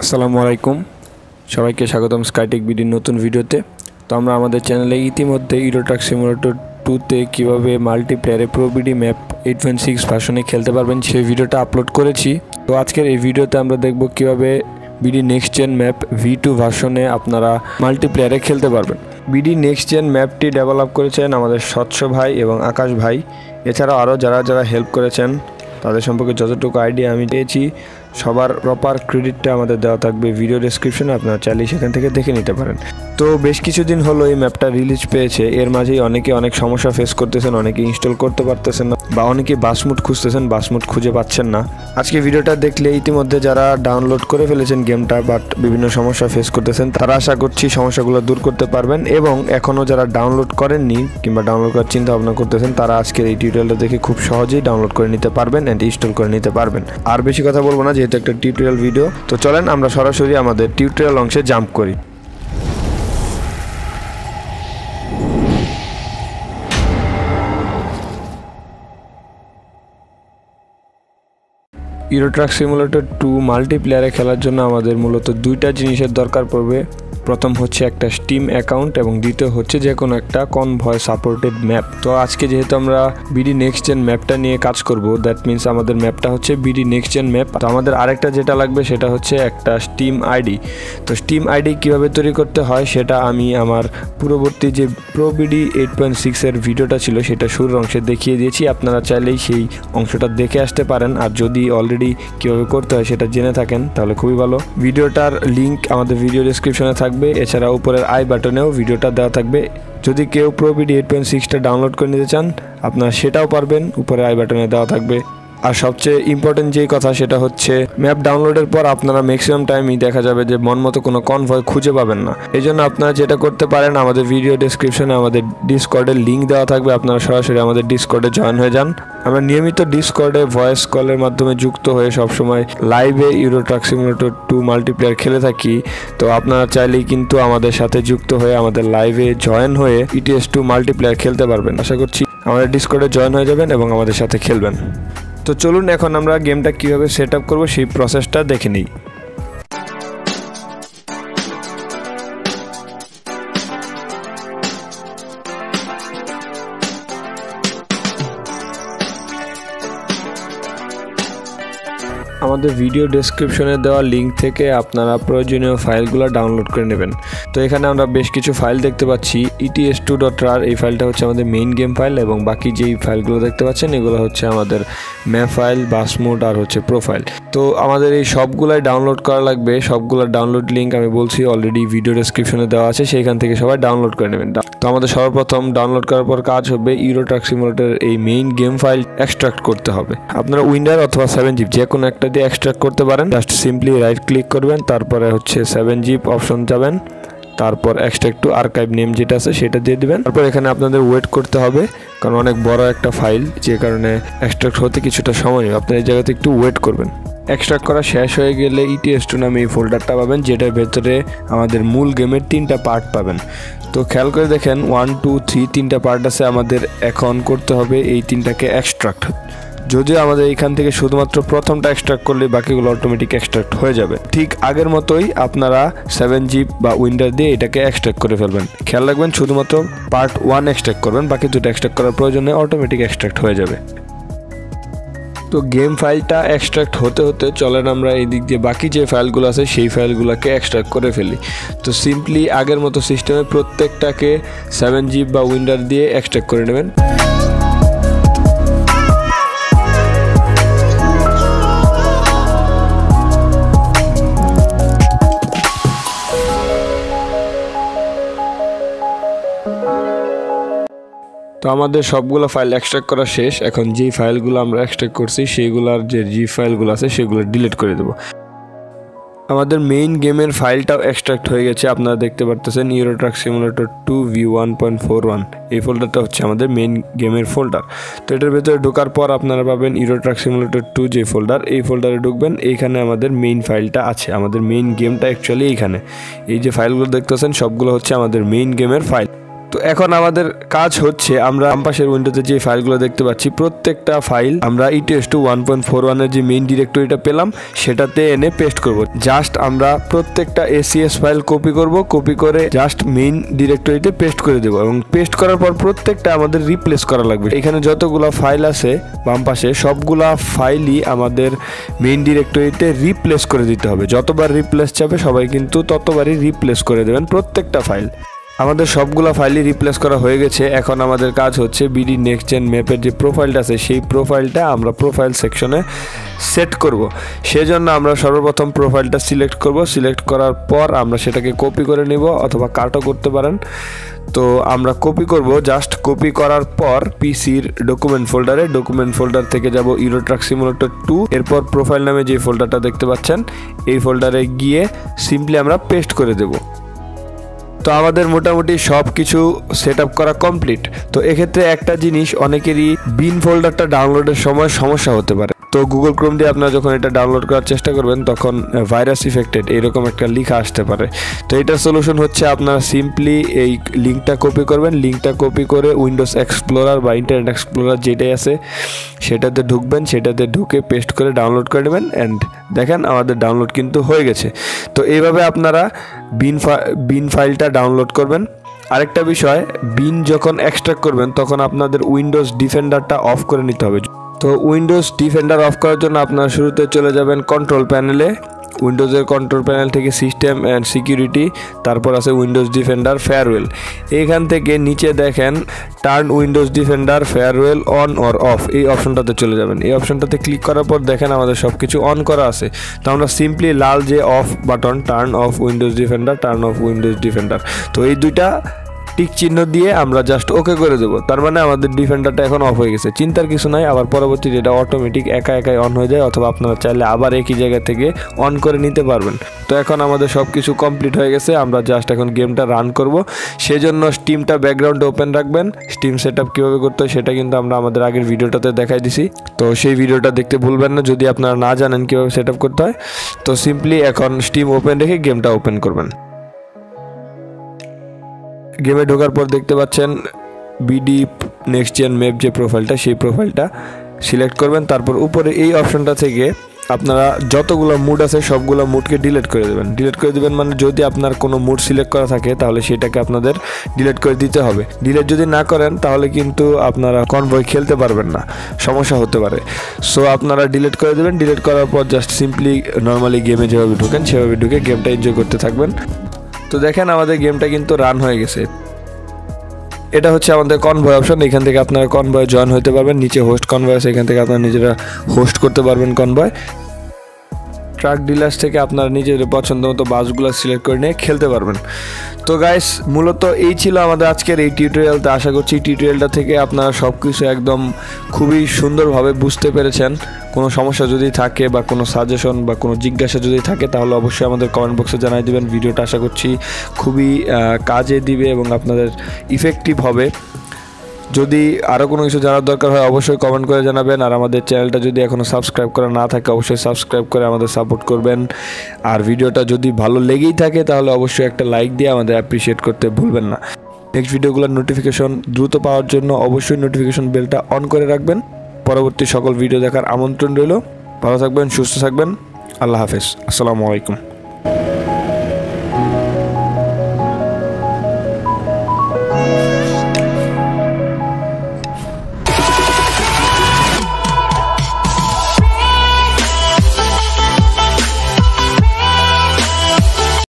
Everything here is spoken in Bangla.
আসসালামু আলাইকুম সবাইকে স্বাগতম স্কাইটেক বিডির নতুন ভিডিওতে। তো আমরা আমাদের চ্যানেলে ইতিমধ্যে ইউরো ট্রাক সিমুলেটর 2তে কীভাবে মাল্টিপ্লেয়ারে প্রো বিডি ম্যাপ 8.6 ভার্সনে খেলতে পারবেন সেই ভিডিওটা আপলোড করেছি। তো আজকের এই ভিডিওতে আমরা দেখব কীভাবে BD next gen map V2 ভার্সনে আপনারা মাল্টিপ্লেয়ারে খেলতে পারবেন। বিডি নেক্সট জেন ম্যাপটি ডেভেলপ করেছেন আমাদের স্বচ্ছ ভাই এবং আকাশ ভাই। এছাড়াও আরও যারা হেল্প করেছেন তাদের সম্পর্কে যতটুকু আইডিয়া আমি পেয়েছি সবার প্রপার ক্রেডিটটা আমাদের দেওয়া থাকবে ভিডিও ডেসক্রিপশনে, আপনারা চাইলে সেখান থেকে দেখে নিতে পারেন। তো বেশ কিছুদিন হলো এই ম্যাপটা রিলিজ পেয়েছে, এর মাঝেই অনেকে অনেক সমস্যা ফেস করতেছেন, অনেকে ইনস্টল করতে পারতেছেন না বা অনেকে বাসমুড খুঁজতেছেন, বাসমুড খুঁজে পাচ্ছেন না। আজকে ভিডিওটা দেখলে ইতিমধ্যে যারা ডাউনলোড করে ফেলেছেন গেমটা বাট বিভিন্ন সমস্যা ফেস করতেছেন তারা আশা করছি সমস্যাগুলো দূর করতে পারবেন, এবং এখনও যারা ডাউনলোড করেননি কিংবা ডাউনলোড করার চিন্তা ভাবনা করতেছেন তারা আজকের এই টিউটোরিয়ালটা দেখে খুব সহজেই ডাউনলোড করে নিতে পারবেন অ্যান্ড ইনস্টল করে নিতে পারবেন। আর বেশি কথা বলবো না, যেহেতু একটা টিউটোরিয়াল ভিডিও, তো চলেন আমরা সরাসরি আমাদের টিউটোরিয়াল অংশে জাম্প করি। ইউরো ট্রাক সিমুলেটর 2 মাল্টিপ্লেয়ারে খেলার জন্য আমাদের মূলত দুইটা জিনিসের দরকার পড়বে। প্রথম হচ্ছে একটা স্টিম অ্যাকাউন্ট এবং দ্বিতীয় হচ্ছে যে কোনো একটা কনভয় সাপোর্টেড ম্যাপ। তো আজকে যেহেতু আমরা বিডি নেক্সট জেন ম্যাপটা নিয়ে কাজ করব, দ্যাট মিনস আমাদের ম্যাপটা হচ্ছে বিডি নেক্সট জেন ম্যাপ। তো আমাদের আরেকটা যেটা লাগবে সেটা হচ্ছে একটা স্টিম আইডি। তো স্টিম আইডি কীভাবে তৈরি করতে হয় সেটা আমি আমার পূর্ববর্তী যে প্রো বিডি 8.6 ভিডিওটা ছিল সেটা শুরুর অংশে দেখিয়ে দিয়েছি, আপনারা চাইলেই সেই অংশটা দেখে আসতে পারেন। আর যদি অলরেডি কীভাবে করতে হয় সেটা জেনে থাকেন তাহলে খুবই ভালো। ভিডিওটার লিঙ্ক আমাদের ভিডিও ডেসক্রিপশনে থাকবে, এছাড়া উপরের আই বাটনেও ভিডিওটা দেওয়া থাকবে। যদি কেউ প্রো বিডি 8.6টা ডাউনলোড করে নিতে চান আপনারা সেটাও পারবেন, উপরে আই বাটনে দেওয়া থাকবে। আর সবচেয়ে ইম্পর্টেন্ট যেই কথা সেটা হচ্ছে ম্যাপ ডাউনলোডের পর আপনারা ম্যাক্সিমাম টাইমই দেখা যাবে যে মন মতো কোনো কনভয় খুঁজে পাবেন না। এই জন্য আপনারা যেটা করতে পারেন, আমাদের ভিডিও ডেসক্রিপশনে আমাদের ডিসকর্ডের লিঙ্ক দেওয়া থাকবে, আপনারা সরাসরি আমাদের ডিসকর্ডে জয়েন হয়ে যান। আমরা নিয়মিত ডিসকর্ডে ভয়েস কলের মাধ্যমে যুক্ত হয়ে সবসময় লাইভে ইউরো ট্রাক সিমুলেটর 2 মাল্টিপ্লেয়ার খেলে থাকি। তো আপনারা চাইলেই কিন্তু আমাদের সাথে যুক্ত হয়ে আমাদের লাইভে জয়েন হয়ে ETS2 মাল্টিপ্লেয়ার খেলতে পারবেন। আশা করছি আমাদের ডিসকর্ডে জয়েন হয়ে যাবেন এবং আমাদের সাথে খেলবেন। তো চলুন এখন আমরা গেমটা কীভাবে সেট আপ করবো সেই প্রসেসটা দেখে নিই। আমাদের ভিডিও ডেসক্রিপশনে দেওয়া লিঙ্ক থেকে আপনারা প্রয়োজনীয় ফাইলগুলো ডাউনলোড করে নেবেন। তো এখানে আমরা বেশ কিছু ফাইল দেখতে পাচ্ছি। ETS2.rar এই ফাইলটা হচ্ছে আমাদের মেইন গেম ফাইল, এবং বাকি যেই ফাইলগুলো দেখতে পাচ্ছেন এগুলো হচ্ছে আমাদের ম্যাপ ফাইল, বাসমুড আর হচ্ছে প্রোফাইল। তো আমাদের এই সবগুলাই ডাউনলোড করা লাগবে। সবগুলোর ডাউনলোড লিঙ্ক আমি বলছি অলরেডি ভিডিও ডেসক্রিপশনে দেওয়া আছে, সেইখান থেকে সবাই ডাউনলোড করে নেবেন। তো আমাদের সর্বপ্রথম ডাউনলোড করার পর কাজ হবে ইউরো ট্রাক সিমুলেটরের এই মেইন গেম ফাইল এক্সট্রাক্ট করতে হবে। আপনারা উইন্ডার অথবা 7zip যে কোনো একটা দিয়ে এক্সট্রাক্ট করতে পারেন। জাস্ট সিম্পলি রাইট ক্লিক করবেন, তারপরে হচ্ছে 7zip অপশন যাবেন, তারপর এক্সট্রাক্ট টু আর্কাইভ নেম যেটা আছে সেটা দিয়ে দিবেন। তারপর এখানে আপনাদের ওয়েট করতে হবে, কারণ অনেক বড় একটা ফাইল যে কারণে এক্সট্রাক্ট হতে কিছুটা সময় নেবে, আপনার এই জায়গাতে একটু ওয়েট করবেন। এক্সট্রাক্ট করা শেষ হয়ে গেলে ETS2 নামে এই ফোল্ডারটা পাবেন, যেটার ভেতরে আমাদের মূল গেমের 3টা পার্ট পাবেন। তো খেয়াল করে দেখেন 1, 2, 3 3টা পার্ট আছে। আমাদের এখন করতে হবে এই 3টাকে এক্সট্রাক্ট। যদিও আমাদের এইখান থেকে শুধুমাত্র প্রথমটা এক্সট্রাক্ট করলে বাকিগুলো অটোমেটিক এক্সট্রাক্ট হয়ে যাবে। ঠিক আগের মতোই আপনারা 7zip বা উইন্ডার দিয়ে এটাকে এক্সট্রাক্ট করে ফেলবেন। খেয়াল রাখবেন শুধুমাত্র পার্ট 1 এক্সট্রাক্ট করবেন, বাকি দুটো এক্সট্রাক্ট করার প্রয়োজনে অটোমেটিক এক্সট্রাক্ট হয়ে যাবে। তো গেম ফাইলটা এক্সট্রাক্ট হতে হতে চলেন আমরা এই দিক দিয়ে বাকি যে ফাইলগুলো আছে সেই ফাইলগুলোকে এক্সট্রাক্ট করে ফেলি। তো সিম্পলি আগের মতো সিস্টেমে প্রত্যেকটাকে 7zip বা উইন্ডার দিয়ে এক্সট্রাক্ট করে নেবেন। তো আমাদের সবগুলো ফাইল এক্সট্রাক্ট করা শেষ। এখন যেই ফাইলগুলো আমরা এক্সট্রাক্ট করছি সেইগুলোর যে জিপ ফাইলগুলো আছে সেগুলো ডিলিট করে দেবো। আমাদের মেইন গেমের ফাইলটাও এক্সট্রাক্ট হয়ে গেছে, আপনারা দেখতে পারতেছেন ইউরো ট্রাক সিমুলেটর 2 V1.41 এই ফোল্ডারটা হচ্ছে আমাদের মেইন গেমের ফোল্ডার। তো এটার ভেতরে ঢোকার পর আপনারা পাবেন ইউরো ট্রাক সিমুলেটর 2 যে ফোল্ডার, এই ফোল্ডারে ঢুকবেন। এইখানে আমাদের মেইন ফাইলটা আছে, আমাদের মেইন গেমটা অ্যাকচুয়ালি এইখানে। এই যে ফাইলগুলো দেখতেছেন সবগুলো হচ্ছে আমাদের মেইন গেমের ফাইল। তো এখন আমাদের কাজ হচ্ছে আমরা বাম পাশের উইন্ডোতে যে ফাইলগুলো দেখতে পাচ্ছি প্রত্যেকটা ফাইল আমরা ETS2 1.41 এর যে মেইন ডিরেক্টরিটা পেলাম সেটাতে এনে পেস্ট করব। জাস্ট আমরা প্রত্যেকটা ACS ফাইল কপি করব, কপি করে জাস্ট মেইন ডিরেক্টরিতে পেস্ট করে দেব এবং পেস্ট করার পর প্রত্যেকটা আমাদের রিপ্লেস করা লাগবে। এখানে যতগুলো ফাইল আছে বাম পাশে সবগুলা ফাইলই আমাদের মেইন ডিরেক্টরিতে রিপ্লেস করে দিতে হবে। যতবার রিপ্লেস চাবে সবাই কিন্তু ততবারই রিপ্লেস করে দেবেন প্রত্যেকটা ফাইল। আমাদের সবগুলো ফাইলই রিপ্লেস করা হয়ে গেছে। এখন আমাদের কাজ হচ্ছে বিডি নেক্সট জেন ম্যাপের যে প্রোফাইলটা আছে সেই প্রোফাইলটা আমরা প্রোফাইল সেকশনে সেট করব। সেজন্য আমরা সর্বপ্রথম প্রোফাইলটা সিলেক্ট করব। সিলেক্ট করার পর আমরা সেটাকে কপি করে নিব অথবা কাটও করতে পারেন। তো আমরা কপি করব। জাস্ট কপি করার পর পিসির ডকুমেন্ট ফোল্ডার থেকে যাব ইউরো ট্রাক সিমুলেটর 2, এরপর প্রোফাইল নামে যে ফোল্ডারটা দেখতে পাচ্ছেন এই ফোল্ডারে গিয়ে সিম্পলি আমরা পেস্ট করে দেব। তো আমাদের মোটামুটি সব কিছু সেট আপ করা কমপ্লিট। তো এক্ষেত্রে একটা জিনিস, অনেকেরই বিন ফোল্ডারটা ডাউনলোডের সময় সমস্যা হতে পারে। তো গুগল ক্রোম দিয়ে আপনারা যখন এটা ডাউনলোড করার চেষ্টা করবেন তখন ভাইরাস ইফেক্টেড এরকম একটা লেখা আসতে পারে। তো এটার সলিউশন হচ্ছে আপনারা সিম্পলি এই লিঙ্কটা কপি করবেন। লিঙ্কটা কপি করে উইন্ডোজ এক্সপ্লোরার বা ইন্টারনেট এক্সপ্লোরার যেটাই আছে সেটাতে ঢুকবেন, সেটাতে ঢুকে পেস্ট করে ডাউনলোড করে নেবেন। অ্যান্ড দেখেন আমাদের ডাউনলোড কিন্তু হয়ে গেছে। তো এইভাবে আপনারা বিন ফাইলটা ডাউনলোড করবেন। আরেকটা বিষয়, বিন যখন এক্সট্রাক্ট করবেন তখন আপনাদের উইন্ডোজ ডিফেন্ডারটা অফ করে নিতে হবে। তো উইন্ডোজ ডিফেন্ডার অফ করার জন্য আপনারা শুরুতে চলে যাবেন কন্ট্রোল প্যানেলে। উইন্ডোজের কন্ট্রোল প্যানেল থেকে সিস্টেম অ্যান্ড সিকিউরিটি, তারপর আছে উইন্ডোজ ডিফেন্ডার ফেয়ারওয়েল। এইখান থেকে নিচে দেখেন turn Windows Defender firewall on or off, এই অপশনটাতে চলে যাবেন। এই অপশনটাতে ক্লিক করার পর দেখেন আমাদের সব কিছু অন করা আছে। তো আমরা সিম্পলি লাল যে off button, turn off Windows Defender, turn off Windows Defender, তো এই দুইটা টিক চিহ্ন দিয়ে আমরা জাস্ট ওকে করে দেবো। তার মানে আমাদের ডিফেন্ডারটা এখন অফ হয়ে গেছে। চিন্তার কিছু নাই, আবার পরবর্তীতে এটা অটোমেটিক একাই অন হয়ে যায়, অথবা আপনারা চাইলে আবার একই জায়গা থেকে অন করে নিতে পারবেন। তো এখন আমাদের সব কিছু কমপ্লিট হয়ে গেছে। আমরা জাস্ট এখন গেমটা রান করব। সেজন্য স্টিমটা ব্যাকগ্রাউন্ডে ওপেন রাখবেন। স্টিম সেট আপ কীভাবে করতে হয় সেটা কিন্তু আমরা আমাদের আগের ভিডিওটাতে দেখাই দিছি। তো সেই ভিডিওটা দেখতে ভুলবেন না যদি আপনারা না জানেন কীভাবে সেট আপ করতে হয়। তো সিম্পলি এখন স্টিম ওপেন রেখে গেমটা ওপেন করবেন। গেমে ঢোকার পর দেখতে পাচ্ছেন বিডি নেক্সট জেন ম্যাপ যে প্রোফাইলটা সেই প্রোফাইলটা সিলেক্ট করবেন। তারপর উপরে এই অপশনটা থেকে আপনারা যতগুলো মুড আছে সবগুলো মুডকে ডিলিট করে দেবেন। ডিলিট করে দেবেন মানে যদি আপনার কোনো মুড সিলেক্ট করা থাকে তাহলে সেটাকে আপনাদের ডিলিট করে দিতে হবে। ডিলিট যদি না করেন তাহলে কিন্তু আপনারা কনভয় খেলতে পারবেন না, সমস্যা হতে পারে। সো আপনারা ডিলিট করে দেবেন। ডিলিট করার পর জাস্ট সিম্পলি নর্মালি গেমে যেভাবে ঢোকেন সেভাবে ঢুকে গেমটা এনজয় করতে থাকবেন। তো দেখেন আমাদের গেমটা কিন্তু রান হয়ে গেছে। এটা হচ্ছে আমাদের কনভয় অপশন। এখান থেকে আপনারা কনভয় জয়েন হতে পারবেন। নিচে হোস্ট কনভয় আছে, এখান থেকে আপনারা নিজেরা হোস্ট করতে পারবেন কনভয়। ট্রাক ডিলার্স থেকে আপনারা নিজেদের পছন্দ মতো বাসগুলো সিলেক্ট করে নিয়ে খেলতে পারবেন। তো গাইস মূলত এই ছিল আমাদের আজকের এই টিউটোরিয়ালটা। আশা করছি টিউটোরিয়ালটা থেকে আপনারা সব কিছু একদম খুবই সুন্দরভাবে বুঝতে পেরেছেন। কোনো সমস্যা যদি থাকে বা কোনো সাজেশন বা কোনো জিজ্ঞাসা যদি থাকে তাহলে অবশ্যই আমাদের কমেন্ট বক্সে জানাই দেবেন। ভিডিওটা আশা করছি খুবই কাজে দিবে এবং আপনাদের ইফেক্টিভ হবে। যদি আরও কোনো কিছু জানার দরকার হয় অবশ্যই কমেন্ট করে জানাবেন। আর আমাদের চ্যানেলটা যদি এখনও সাবস্ক্রাইব করা না থাকে অবশ্যই সাবস্ক্রাইব করে আমাদের সাপোর্ট করবেন। আর ভিডিওটা যদি ভালো লেগেই থাকে তাহলে অবশ্যই একটা লাইক দিয়ে আমাদের অ্যাপ্রিসিয়েট করতে ভুলবেন না। নেক্সট ভিডিওগুলোর নোটিফিকেশন দ্রুত পাওয়ার জন্য অবশ্যই নোটিফিকেশন বেলটা অন করে রাখবেন। পরবর্তী সকল ভিডিও দেখার আমন্ত্রণ রইল। ভালো থাকবেন, সুস্থ থাকবেন। আল্লাহ হাফেজ। আসসালামু আলাইকুম।